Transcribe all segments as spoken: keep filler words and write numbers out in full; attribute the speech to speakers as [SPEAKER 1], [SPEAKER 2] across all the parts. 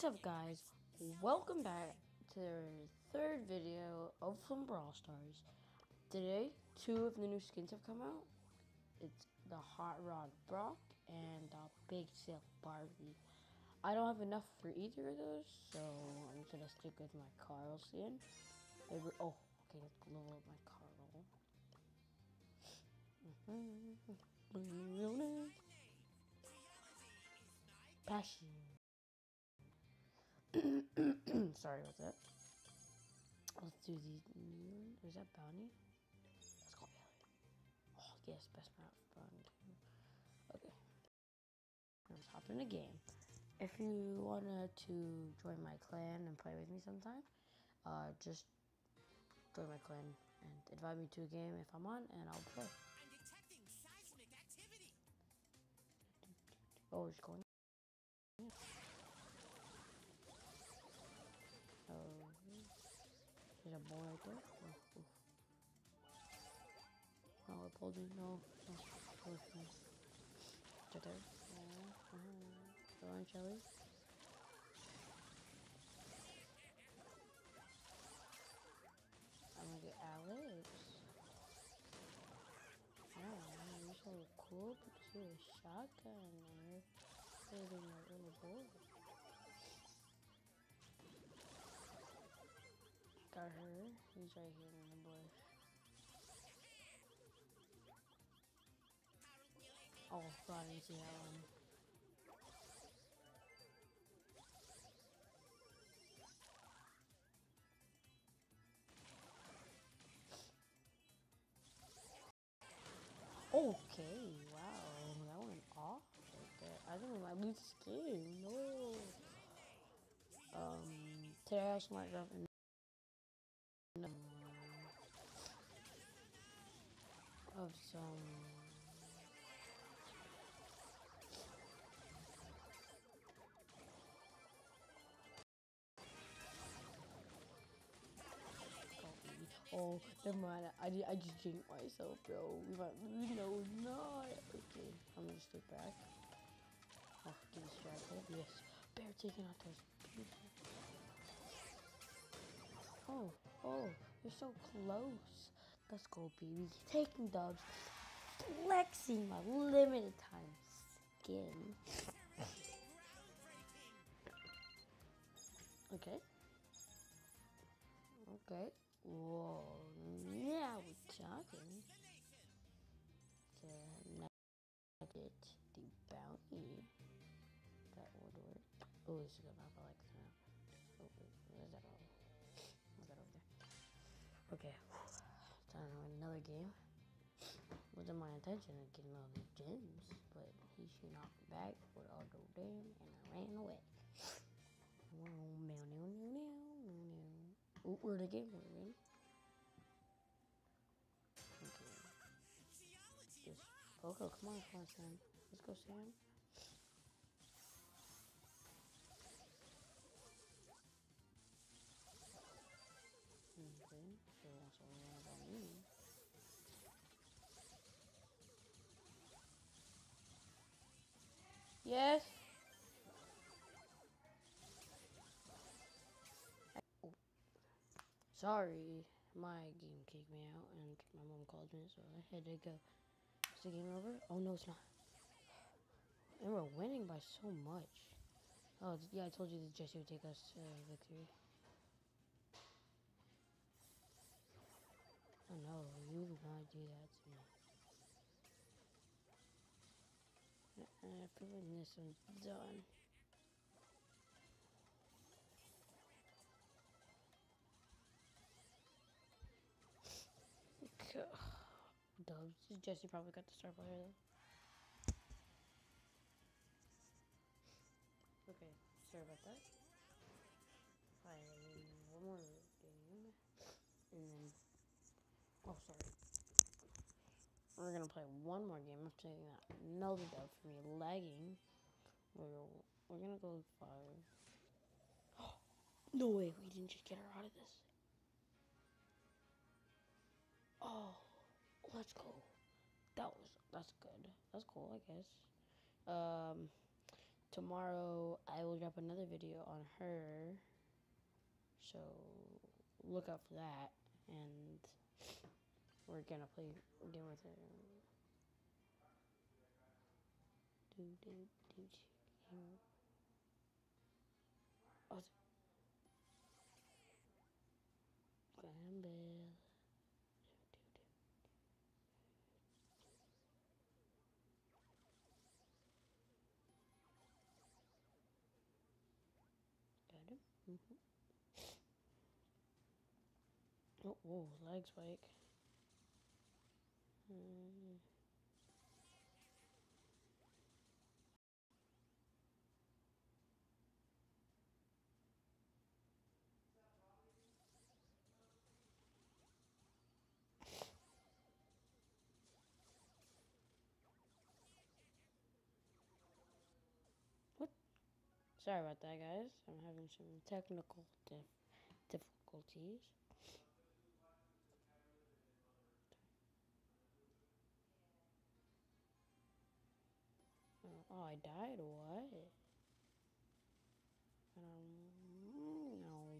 [SPEAKER 1] What's up, guys? Welcome back to the third video of from Brawl Stars. Today, two of the new skins have come out. It's the Hot Rod Brock and the Big Silk Barbie. I don't have enough for either of those, so I'm gonna stick with my Carl skin. Maybe, oh, okay, let's level up my Carl. Passion. Sorry about that. Let's do the new one. Is that bounty? Let's go Alien. Oh yes, best map for bounty too. Okay. Let's hop in a game. If you wanted to join my clan and play with me sometime, uh, just join my clan and invite me to a game if I'm on, and I'll play. I'm detecting seismic activity. Oh, it's going. Yeah. Oh, there's a ball right there. Oh, oh. No, it pulled me. No, no. Oh, nice. Right there. Oh, uh-huh. Go on, Shelly. I'm gonna get Alex. Oh, you're so cool because you're a shotgun and you're holding a little boy. Got her. He's right here in the bush. Oh, God, I didn't see that one. Okay, wow, that went off right there. I think we might lose this game. No. Um, today I also might drop in um, of some. Oh, never mind. I, I just jinxed myself, bro. We might lose. No, not. Okay, I'm gonna stick back. Oh, get distracted. Yes. Bear taking out those people. Oh, oh, you're so close. Let's go, baby. Taking dubs. Flexing my limited time skin. Okay. Okay. Whoa. Now we're talking. The nugget, the bounty. That would work. Oh, this is a map. I like this map. Oh, wait. What is that over? What's that over there? Okay. Time to win another game. Wasn't my intention of getting all these gems, but he should knock me back with all those damn, and I ran away. Meow, meow, meow, meow, meow, meow. Ooh, we're in the game. We're in. Okay. Just Poco, come on, come on, Sam. Let's go, Sam. Okay, so that's all we have on me. Yes. Oh. Sorry, my game kicked me out, and my mom called me, so I had to go. Is the game over? Oh no, it's not. And we're winning by so much. Oh yeah, I told you that Jesse would take us to victory. Oh no, you do not do that to me. I feel like this one's done. Okay. Dubs. Jesse probably got the star player though. Okay, sorry about that. Fine, one more game. And then, oh sorry. We're gonna play one more game after taking that another dub for me lagging. We're, we're gonna go five. No way, we didn't just get her out of this. Oh, let's go. That was, that's good. That's cool, I guess. Um, tomorrow I will drop another video on her. So look out for that, and we're gonna play again with her. Do do do do. Oh, Granville. Got him. Mm-hmm. Oh, whoa, leg spike. Mm. What? Sorry about that, guys. I'm having some technical dif difficulties. Oh, I died? What? Um, no.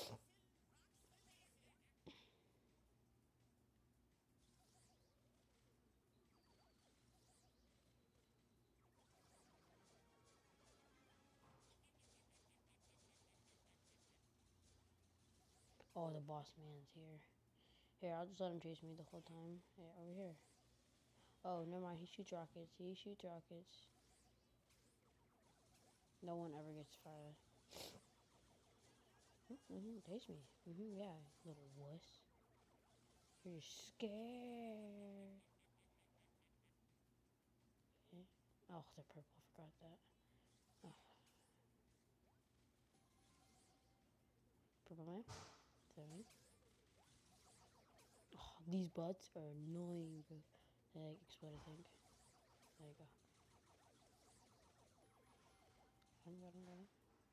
[SPEAKER 1] Oh, the boss man's here. Here, I'll just let him chase me the whole time. Hey, over here. Oh, never mind. He shoots rockets. He shoots rockets. No one ever gets fired. Mm-hmm, taste me. Mm-hmm, yeah, little wuss. You're scared. Okay. Oh, the purple. Forgot that. Oh, purple man. Seven. Oh, these butts are annoying, bro. They like explode, I think. There you go. Got him, got him, got him.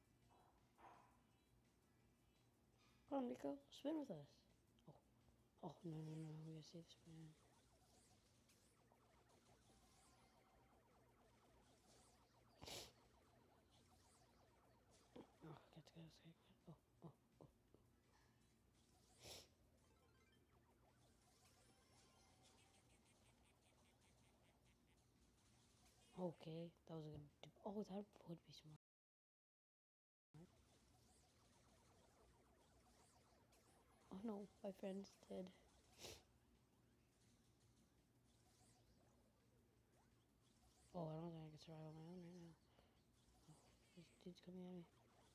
[SPEAKER 1] Come on, Nico. Spin with us. Oh, oh, no, no, no. We gotta save this man. Oh, get to go, let's get Oh, oh, oh. Okay, that was a good. Oh, that would be smart. Oh no, my friend's dead. Oh, I don't think I can survive on my own right now. Oh, this dude's coming at me.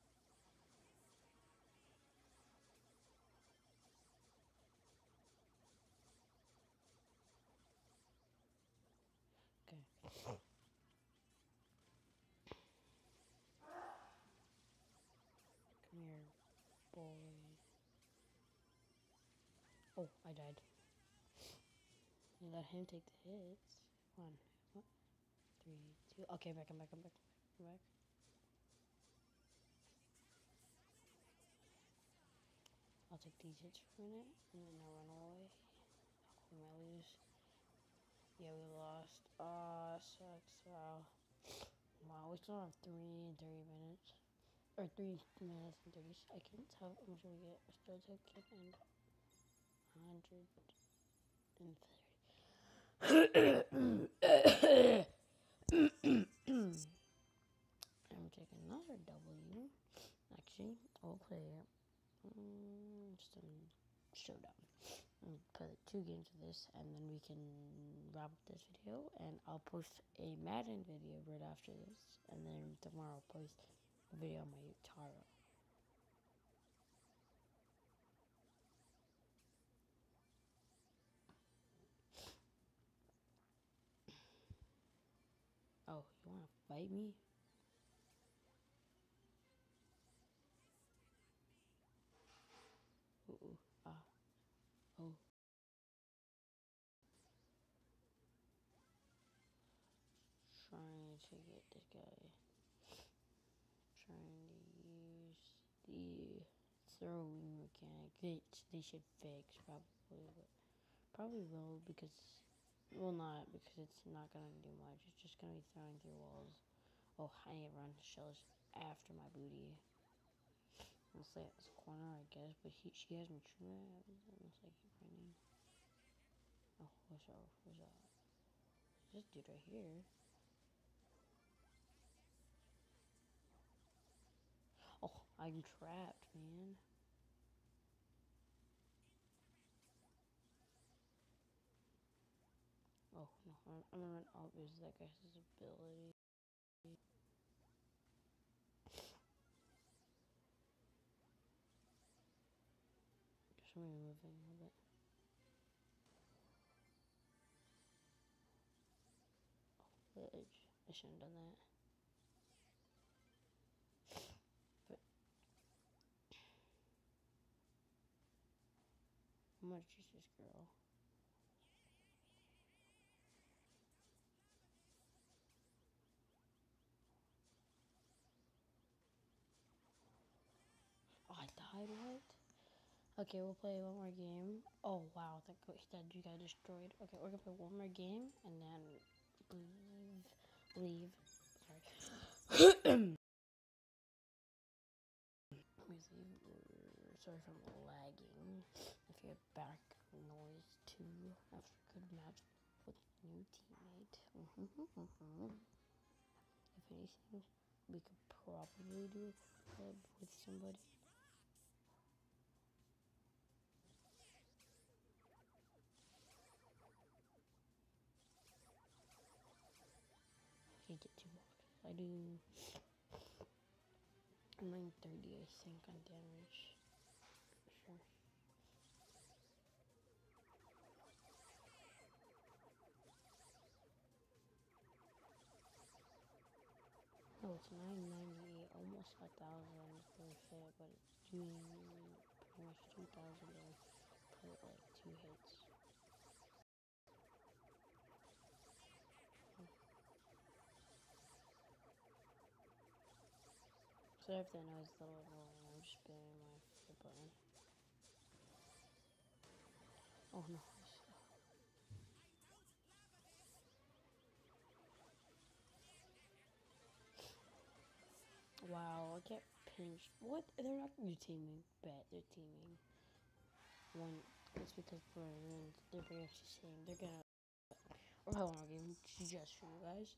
[SPEAKER 1] Okay. Come here, boy. Oh, I died. You let him take the hits. One, one, three, two. Okay, back, I'm back, I'm back, I'm back. I'll take these hits for a minute, and then I'll run away. We might lose. Yeah, we lost. Ah, uh, sucks. Wow. Wow, we still have three and thirty minutes. Or three minutes and thirty seconds. How much do we get? A star ticket and one hundred thirty. I'm taking another W. Actually, I'll play um, just a showdown. I'll play like two games of this, and then we can wrap up this video. And I'll post a Madden video right after this, and then tomorrow I'll post a video on my Taro. Oh, you wanna fight me? Ooh, ooh, ah, oh. Trying to get this guy. Trying to use the throwing mechanic. They, they should fix probably, but probably will because, well, not because it's not gonna do much. It's just gonna be throwing through walls. Oh, I need to run. Shells after my booty. I'll stay at this corner, I guess, but he, she has me trapped. Almost like keep running. Oh, what's up? What's up? This dude right here. Oh, I'm trapped, man. Oh, no. I'm, I'm gonna run up. Is that guy's ability? Just moving a little bit. Edge. I shouldn't have done that. But I'm gonna choose this girl. Oh, I died. What? Okay, we'll play one more game. Oh wow, that that you got destroyed. Okay, we're gonna play one more game and then leave. Leave. Sorry. Please leave. Sorry for lagging. If you have back noise too after a good match with a new teammate. If anything, we could probably do a club with somebody. I get two boxes. I do. I'm running thirty, I think, on damage. Sure. No, it's nine ninety-eight, almost a thousand per hit, but it's doing pretty much two thousand per like two hits. So if that noise is a little annoying, I'm just spamming my foot button. Oh no. Wow, I get pinched. What? They're not you teaming. Bet they're teaming. One, it's because we're they're pretty much the same. They're gonna. Or hold on, game just for you guys.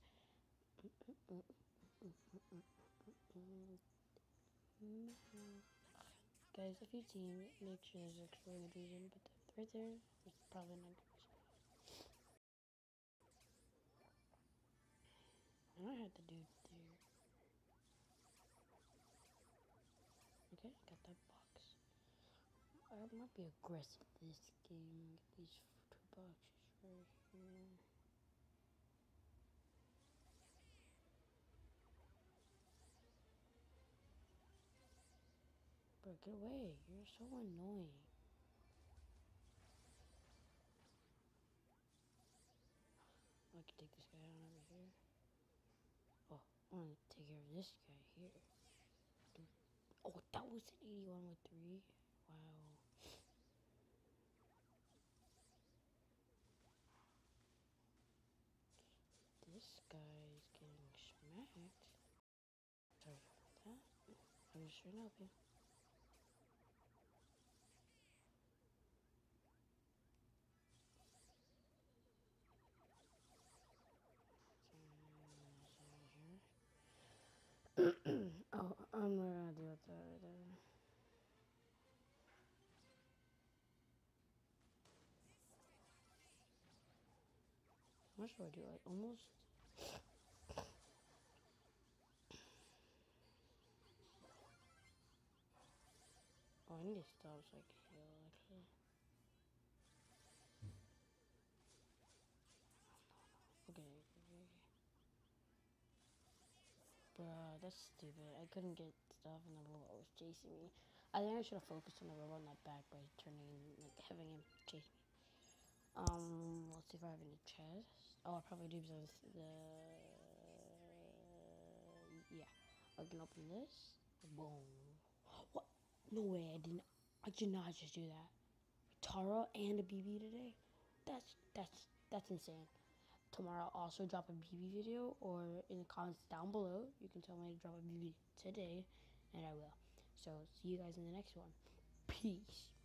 [SPEAKER 1] Guys, if you team, make sure there's a for a good reason. But the, right there, it's probably not good reason. And I had to do there. Okay, got that box. I might be aggressive this game. Get these two boxes right here. Bro, get away. You're so annoying. I can take this guy on over here. Oh, I want to take care of this guy here. Dude. Oh, that was an eighty-one with three. Wow. This guy is getting smacked. Sorry about that. I'm just trying to help you. Oh, I'm not gonna deal with that right there. How much do I do? Like almost. Oh, I need to stop so I can heal actually. Okay, okay, okay. Bruh, that's stupid. I couldn't get stuff and the robot was chasing me. I think I should have focused on the robot, not back by turning, like having him chase me. Um, let's see if I have any chest. Oh, I probably do because the yeah. I can open this. Boom. What? No way! I didn't. I did not just do that. Tara and a B B today. That's that's that's insane. tomorrow I'll also drop a B B video, or in the comments down below, you can tell me to drop a B B today, and I will. So, see you guys in the next one. Peace.